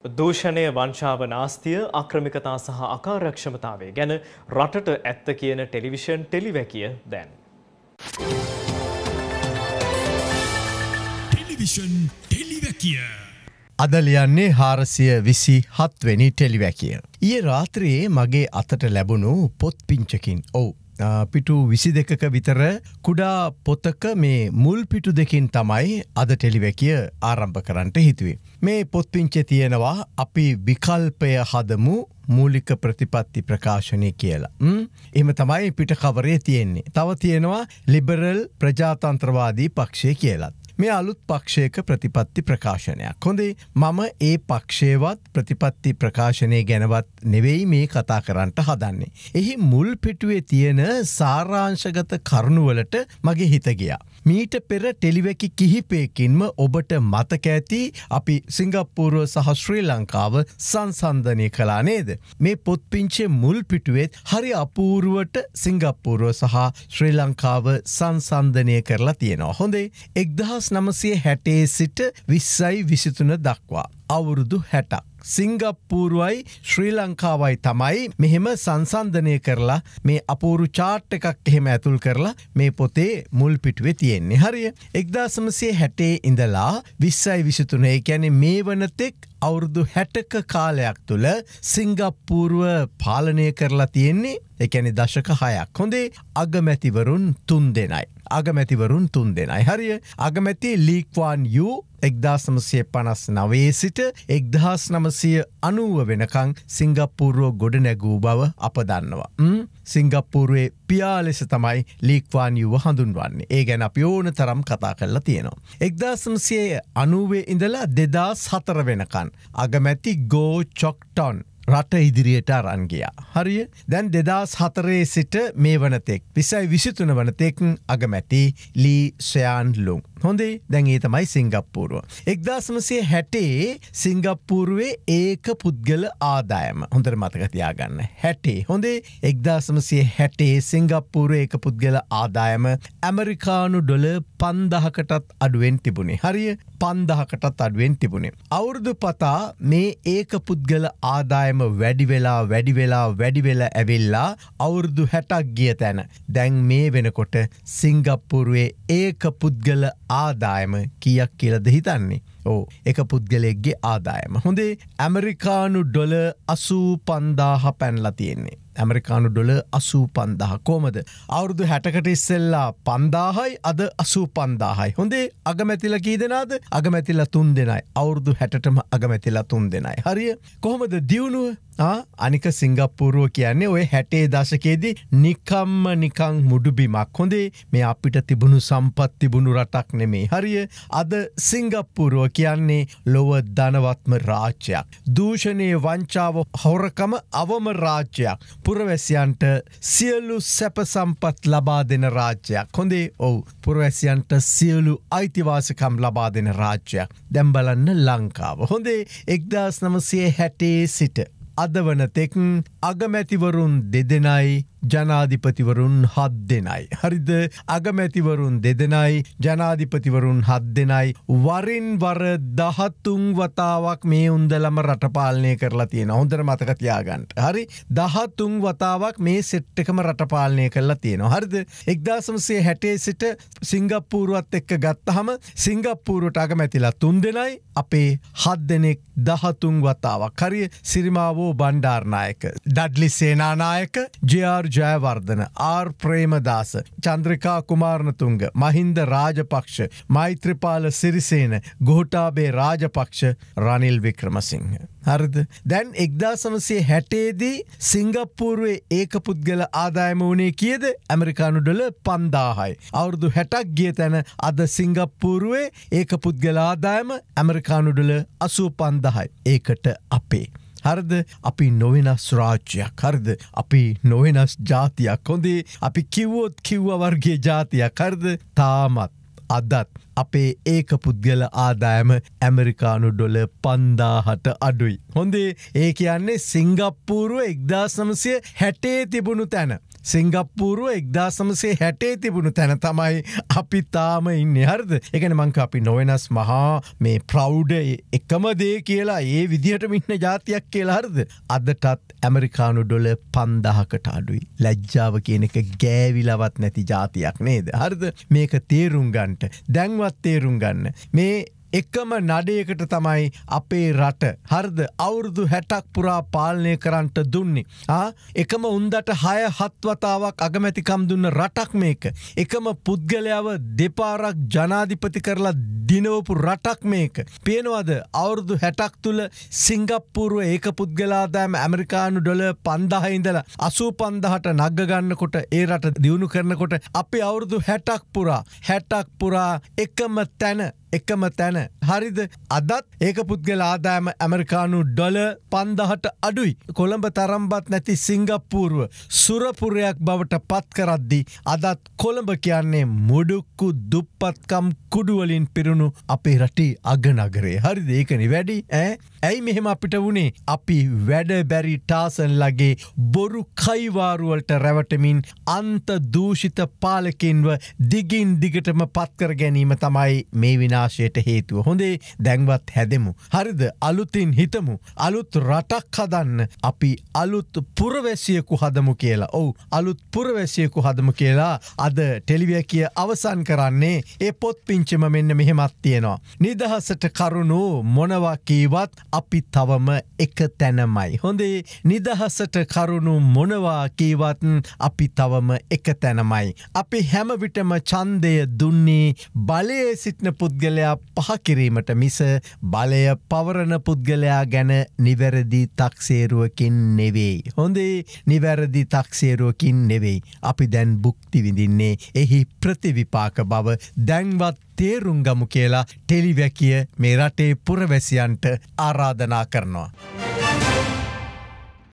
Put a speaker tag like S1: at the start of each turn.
S1: දූෂණය වංචාව නාස්තිය අක්‍රමිකතා සහ අකාර්යක්ෂමතාවය ගැන රටට ඇත්ත කියන ටෙලිවිෂන් ටෙලිවැකිය දැන්.
S2: ටෙලිවිෂන් ටෙලිවැකිය
S3: අද ලියන්නේ 427 වෙනි ටෙලිවැකිය. ඊයේ රාත්‍රියේ මගේ අතට ලැබුණු පොත් පිංචකින් පිටු 22ක විතර කුඩා පොතක මේ මුල් පිටු දෙකින් තමයි අද ටෙලිවැකිය ආරම්භ කරන්නට හිතුවේ. මේ පොත් පිංචේ තියෙනවා අපි විකල්පය හදමු මූලික ප්‍රතිපත්ති ප්‍රකාශනය කියලා. එහෙම තමයි පිට කවරේ තියෙන්නේ. තව තියෙනවා ලිබරල් ප්‍රජාතන්ත්‍රවාදී පක්ෂය කියලා. මේ අලුත් පක්ෂයක ප්‍රතිපත්ති ප්‍රකාශනයක්. හොඳේ මම ඒ පක්ෂයවත් ප්‍රතිපත්ති ප්‍රකාශනය ගැනවත් නෙවෙයි මේ කතා කරන්නට හදන්නේ. එහි මුල් පිටුවේ තියෙන සාරාංශගත කරුණුවලට මගේ හිත ගියා. මීට පෙර ටෙලිවැකි කිහිපයකින්ම ඔබට මතක ඇති අපි සිංගප්පූරුව සහ ශ්‍රී ලංකාව සංසන්ධනය කළා නේද? මේ පොත් පිංචේ මුල් පිටුවේත් හරි අපූර්වට සිංගප්පූරුව සහ ශ්‍රී ලංකාව සංසන්ධනය කරලා තියෙනවා. හොඳේ 1960 සිට 2023 දක්වා අවුරුදු 60ක් සිංගප්පූරුවයි ශ්‍රී ලංකාවයි තමයි මෙහෙම සංසන්ධනය කරලා මේ අපූරු චාට් එකක් එහෙම ඇතුල් කරලා මේ පොතේ මුල් පිටුවේ තියෙන්නේ. හරිය 1960 ඉඳලා 2023 ඒ කියන්නේ මේ වනතෙක් අවුරුදු 60ක කාලයක් තුල සිංගප්පූරුව පාලනය කරලා තියෙන්නේ. ඒ කියන්නේ දශක 6ක්. හොඳේ අගමැතිවරුන් 3 දෙනයි. අගමැතිවරුන් 3 දෙනයි. හරිය අගමැති ලී ක්වාන් යූ 1959 සිට 1990 වෙනකං සිංගප්පූරුව ගොඩ නැගූ බව අප දන්නවා. සිංගප්පූරුවේ පියා ලෙස තමයි ලී ක්වාන් යූව හඳුන්වන්නේ. ඒ ගැන අපි ඕන තරම් කතා කරලා තියෙනවා. 1990 ඉඳලා 2004 වෙනකන් අගමැති ගෝ චොක්ටොන් රට ඉදිරියට අරන් ගියා. හරිය දැන් 2004 සිට මේ වනතෙක් 2023 වනතෙක් අගමැති ලී සයාන් ලුන්. හොඳේ දැන් ඒ තමයි සිංගප්පූරුව. 1960 සිංගප්පූරුවේ ඒක පුද්ගල ආදායම හොඳට මතක තියාගන්න. 60 හොඳේ 1960 සිංගප්පූරුවේ ඒක පුද්ගල ආදායම ඇමරිකානු ඩොලර් 5000කටත් අඩුවෙන් තිබුණේ. හරිය 5000කටත් අඩුවෙන් තිබුණේ. අවුරුදු පතා මේ ඒක පුද්ගල ආදායම වැඩි වෙලා ඇවිල්ලා අවුරුදු 60ක් ගිය තැන දැන් මේ වෙනකොට සිංගප්පූරුවේ ඒක පුද්ගල ආදායම කීයක් කියලාද හිතන්නේ? එක පුද්ගලයෙක්ගේ ආදායම. හොඳේ ඇමරිකානු ඩොලර් 85000 පැනලා තියෙන්නේ. ඇමරිකානු ඩොලර් 85000 කොහමද? අවුරුදු 60කට ඉස්සෙල්ලා 5000යි අද 85000යි. හොඳේ අගමැතිලා කී දෙනාද? අගමැතිලා 3 දෙනයි. අවුරුදු 60ටම අගමැතිලා 3 දෙනයි. හරිය කොහමද දියුණුව? අනික සිංගප්පූරුව කියන්නේ ඔය 60 දශකයේදී නිකන් මුඩුබිමක්. හොඳේ මේ අපිට තිබුණු සම්පත් තිබුණු රටක් නෙමේ. හරිය අද සිංගප්පූරුව කියන්නේ ලොව ධනවත්ම රාජ්‍යයක්. දූෂණයේ වංචාව හොරකම අවම රාජ්‍යයක්. පුරවැසියන්ට සියලු සැප සම්පත් ලබා දෙන රාජ්‍යයක්. හොඳේ පුරවැසියන්ට සියලු අයිතිවාසිකම් ලබා දෙන රාජ්‍යයක්. දැන් බලන්න ලංකාව. හොඳේ 1960 සිට අද වනතෙක් අගමැතිවරුන් 2 දෙනයි ජනාධිපතිවරුන් 7 දෙනයි. හරිද? අගමැතිවරුන් 2 දෙනයි ජනාධිපතිවරුන් 7 දෙනයි. වරින් වර 13 වතාවක් මේ උන්දලම රට පාලනය කරලා තියෙනවා. හොඳට මතක තියාගන්න. හරි 13 වතාවක් මේ සෙට් එකම රට පාලනය කරලා තියෙනවා. හරිද? 1960 සිට සිංගප්පූරුවත් එක්ක ගත්තහම සිංගප්පූරුවට අගමැතිලා 3 දෙනයි අපේ 7 දෙනෙක් 13 වතාවක්. හරි Sirimavo Bandaranaike, Dudley Senanayake, J R. Jayewardene, R Premadasa, Chandrika Kumaratunga, Mahinda Rajapaksa, Maithripala Sirisena, Gotabaya Rajapaksa, Ranil Wickremesinghe. හරිද? දැන් 1960 දී සිංගප්පූරුවේ ඒක පුද්ගල ආදායම වුණේ කීයද? ඇමරිකානු ඩොලර් 5000යි. අවුරුදු 60ක් ගිය තැන අද සිංගප්පූරුවේ ඒක පුද්ගල ආදායම ඇමරිකානු ඩොලර් 85000යි. ඒකට අපේ හරිද? අපි නොවෙනස් රාජ්‍යයක්. හරිද? අපි නොවෙනස් ජාතියක්. හොඳේ අපි කිව්වොත් කිව්වා වර්ගයේ ජාතියක්. හරිද? තාමත් අදත් අපේ ඒක පුද්ගල ආදායම ඇමරිකානු ඩොලර් 5000ට අඩුයි. හොඳේ ඒ කියන්නේ සිංගප්පූරුව 1960 තිබුණු තැන සිංගප්පූරුව 1960 තිබුණු තැන තමයි අපි තාම ඉන්නේ හරිද? ඒ කියන්නේ මං අපි නොවෙනස් මහා මේ ප්‍රවුඩ් එකම දේ කියලා ඒ විදිහටම ඉන්න ජාතියක් කියලා හරිද? අදටත් ඇමරිකානු ඩොලර් 5000කට අඩුයි. ලැජ්ජාව කියන එක ගෑවිලවත් නැති ජාතියක් නේද? හරිද? මේක තේරුම් ගන්නට දැන්වත් තේරුම් ගන්න. මේ එකම නඩයකට තමයි අපේ රට හරිද අවුරුදු 60ක් පුරා පාලනය කරන්නට දුන්නේ. එකම උන්දට 6-7 වතාවක් අගමැතිකම් දුන්න රටක් මේක. එකම පුද්ගලයාව දෙපාරක් ජනාධිපති කරලා දිනවපු රටක් මේක. පේනවද අවුරුදු 60ක් තුල සිංගප්පූරුව ඒක පුද්ගලාදායම ඇමරිකානු ඩොලර් 5000 ඉඳලා 85000ට නග ගන්නකොට ඒ රට දියුණු කරනකොට අපි අවුරුදු 60ක් පුරා එකම තැන හරිද? අදත් ඒක පුද්ගල ආදායම ඇමරිකානු ඩොලර් 5000ට අඩුයි. කොළඹ තරම්වත් නැති සිංගප්පූරුව සුරපුරයක් බවට පත් කරද්දී අදත් කොළඹ කියන්නේ මුඩුක්කු දුප්පත්කම් කුඩු වලින් පිරුණු අපේ රටේ අගනගරේ. හරිද? ඒකනේ වැඩි ඇයි මෙහෙම අපිට වුණේ? අපි වැඩ බැරි ටාසන්ලගේ බොරු කයිවාරු වලට රැවටමින් අන්ත දූෂිත පාලකින්ව දිගින් දිගටම පත් කර ගැනීම තමයි මේ විනාශයට හේතුව. හොඳේ දැන්වත් හැදෙමු. හරිද? අලුතින් හිතමු. අලුත් රටක් හදන්න අපි අලුත් පුරවැසියෙකු හදමු කියලා. ඔව් අලුත් පුරවැසියෙකු හදමු කියලා අද ටෙලිවිෂන් අවසන් කරන්නේ ඒ පොත් පිංචම මෙන්න මෙහෙමත් තියෙනවා. නිදහසට කරුණු මොනවා කීවත් අපි තවම එක තැනමයි. හොඳේ නිදහසට කරුණු මොනවා කීවත් අපි තවම එක තැනමයි. අපි හැම විටම ඡන්දය දුන්නේ බලයේ සිටින පුද්ගලයා පහ කිරීමට මිස බලය පවරන පුද්ගලයා ගැන නිවැරදි තක්සේරුවකින් නෙවෙයි. හොඳේ නිවැරදි තක්සේරුවකින් නෙවෙයි. අපි දැන් භුක්ති විඳින්නේ එහි ප්‍රතිවිපාක බව දැන්වත් තේරුම් ගමු කියලා ටෙලිවැකිය මේ රටේ පුරවැසියන්ට ආරාධනා කරනවා.